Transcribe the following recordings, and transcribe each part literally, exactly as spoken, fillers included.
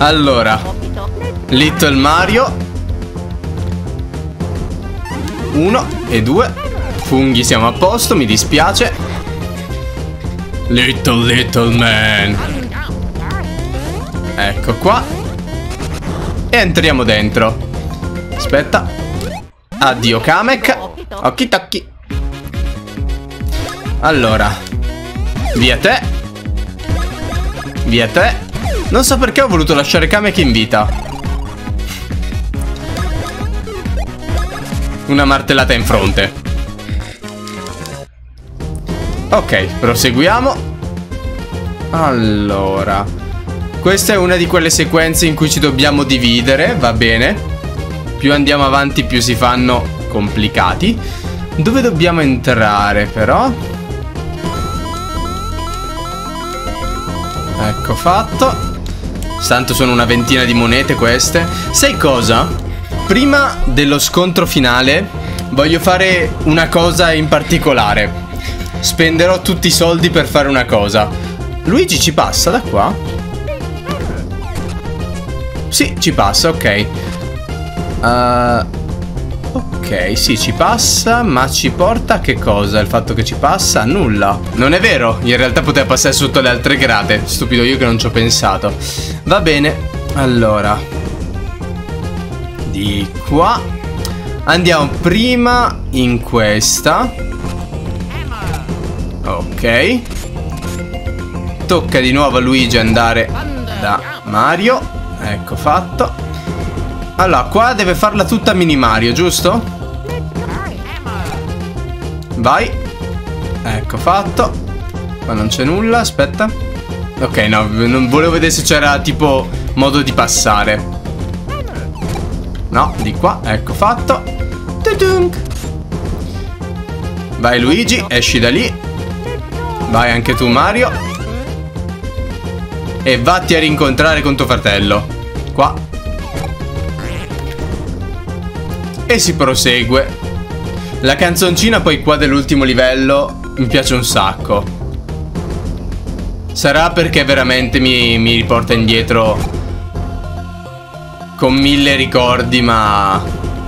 Allora, Little Mario. Uno e due. Funghi, siamo a posto, mi dispiace. Little Little Man. Ecco qua. E entriamo dentro. Aspetta. Addio Kamek. Occhi tocchi. Allora, via te. Via te. Non so perché ho voluto lasciare Kamek in vita. Una martellata in fronte. Ok, proseguiamo. Allora, questa è una di quelle sequenze in cui ci dobbiamo dividere, va bene. Più andiamo avanti più si fanno complicati. Dove dobbiamo entrare però? Ecco fatto. Tanto sono una ventina di monete queste. Sai cosa? Prima dello scontro finale voglio fare una cosa in particolare. Spenderò tutti i soldi per fare una cosa. Luigi ci passa da qua? Sì, ci passa, ok. Uh, ok, sì, ci passa. Ma ci porta a che cosa? Il fatto che ci passa? Nulla. Non è vero, in realtà poteva passare sotto le altre grate. Stupido io che non ci ho pensato. Va bene, allora, di qua andiamo prima in questa. Ok. Tocca di nuovo a Luigi andare da Mario. Ecco fatto. Allora, qua deve farla tutta mini Mario, giusto? Vai. Ecco fatto. Qua non c'è nulla, aspetta. Ok, no, non volevo vedere se c'era tipo modo di passare. No, di qua, ecco fatto. Tudunk. Vai Luigi, esci da lì. Vai anche tu Mario. E vatti a rincontrare con tuo fratello. Qua. E si prosegue. La canzoncina poi qua dell'ultimo livello mi piace un sacco. Sarà perché veramente mi, mi riporta indietro con mille ricordi, ma...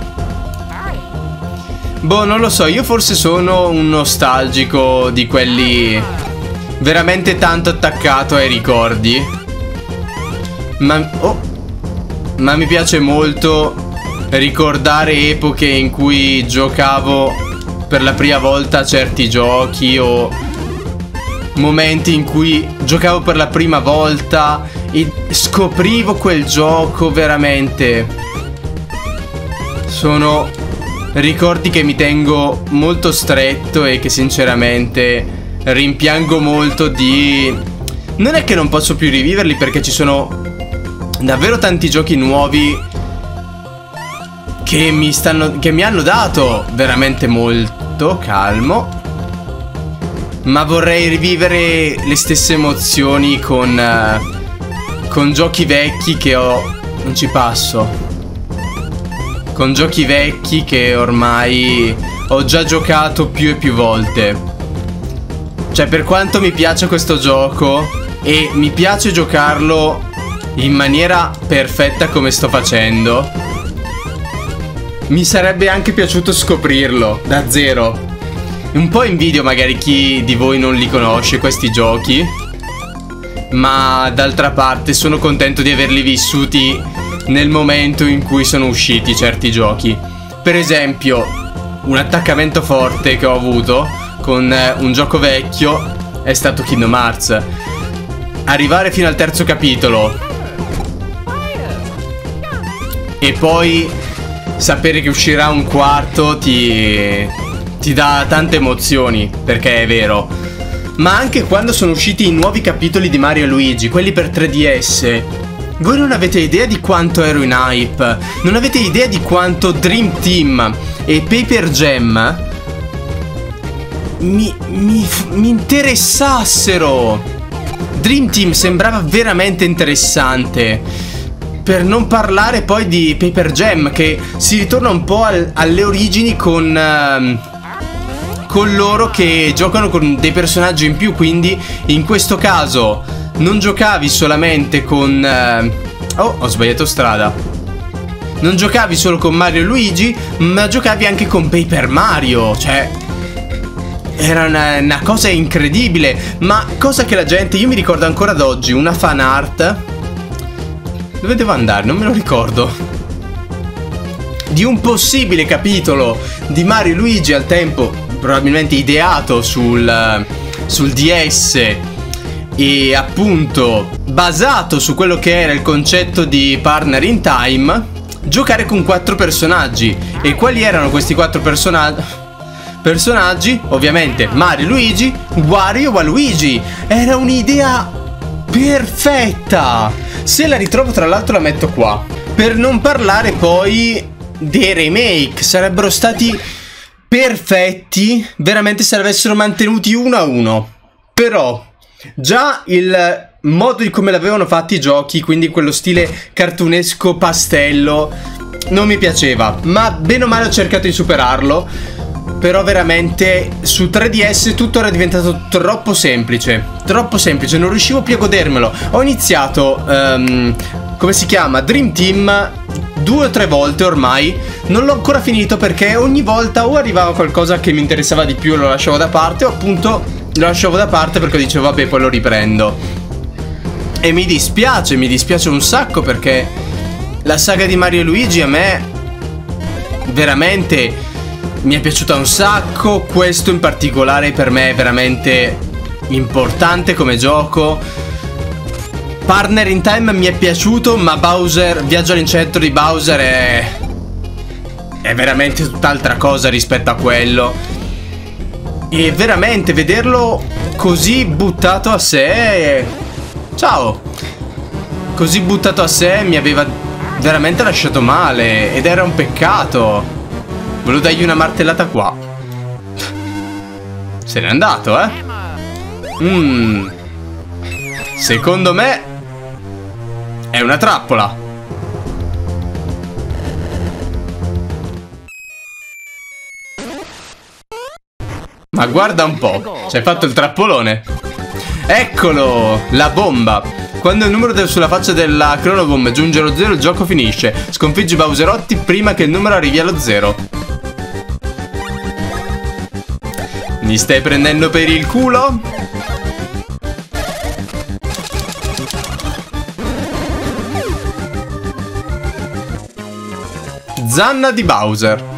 boh, non lo so, io forse sono un nostalgico di quelli veramente tanto attaccato ai ricordi. Ma... oh, ma mi piace molto ricordare epoche in cui giocavo per la prima volta a certi giochi, o momenti in cui giocavo per la prima volta e scoprivo quel gioco. Veramente sono ricordi che mi tengo molto stretto e che sinceramente rimpiango molto di... non è che non posso più riviverli, perché ci sono davvero tanti giochi nuovi che mi stanno, che mi hanno dato veramente molto. Calmo. Ma vorrei rivivere le stesse emozioni con uh, con giochi vecchi che ho... non ci passo. Con giochi vecchi che ormai ho già giocato più e più volte. Cioè, per quanto mi piace questo gioco e mi piace giocarlo in maniera perfetta come sto facendo, mi sarebbe anche piaciuto scoprirlo da zero. Un po' invidio magari chi di voi non li conosce questi giochi, ma d'altra parte sono contento di averli vissuti nel momento in cui sono usciti certi giochi. Per esempio, un attaccamento forte che ho avuto con un gioco vecchio è stato Kingdom Hearts. Arrivare fino al terzo capitolo e poi sapere che uscirà un quarto ti, ti dà tante emozioni, perché è vero. Ma anche quando sono usciti i nuovi capitoli di Mario e Luigi, quelli per tre D S, voi non avete idea di quanto ero in hype. Non avete idea di quanto Dream Team e Paper Jam mi, mi, mi interessassero. Dream Team sembrava veramente interessante. Per non parlare poi di Paper Jam, che si ritorna un po' al, alle origini con, uh, con loro che giocano con dei personaggi in più. Quindi in questo caso non giocavi solamente con, uh, Oh, ho sbagliato strada. Non giocavi solo con Mario e Luigi, ma giocavi anche con Paper Mario. Cioè, era una, una cosa incredibile. Ma cosa che la gente... Io mi ricordo ancora ad oggi una fan art. Dove devo andare? Non me lo ricordo. Di un possibile capitolo di Mario e Luigi al tempo, probabilmente ideato sul, sul D S e appunto basato su quello che era il concetto di partner in time, giocare con quattro personaggi. E quali erano questi quattro personaggi? Personaggi, ovviamente Mario, Luigi, Wario, Waluigi. Era un'idea perfetta. Se la ritrovo, tra l'altro, la metto qua. Per non parlare poi dei remake, sarebbero stati perfetti veramente se l'avessero mantenuti uno a uno. Però già il modo di come l'avevano fatti i giochi, quindi quello stile cartunesco pastello, non mi piaceva, ma bene o male ho cercato di superarlo. Però veramente su tre D S tutto era diventato troppo semplice. Troppo semplice, non riuscivo più a godermelo. Ho iniziato um, come si chiama? Dream Team due o tre volte ormai. Non l'ho ancora finito perché ogni volta o arrivava qualcosa che mi interessava di più e lo lasciavo da parte, o appunto lo lasciavo da parte perché dicevo vabbè, poi lo riprendo. E mi dispiace, mi dispiace un sacco, perché la saga di Mario e Luigi a me veramente mi è piaciuta un sacco. Questo in particolare per me è veramente importante come gioco. Partner in Time mi è piaciuto, ma Bowser, Viaggio all'incentro di Bowser è è veramente tutt'altra cosa rispetto a quello. E veramente vederlo così buttato a sé, ciao, così buttato a sé mi aveva veramente lasciato male, ed era un peccato. Volevo dargli una martellata qua. Se n'è andato, eh. Mmm. Secondo me è una trappola. Ma guarda un po', ci hai fatto il trappolone. Eccolo, la bomba. Quando il numero sulla faccia della cronobomba giunge allo zero, il gioco finisce. Sconfiggi Bowserotti prima che il numero arrivi allo zero. Mi stai prendendo per il culo? Zanna di Bowser.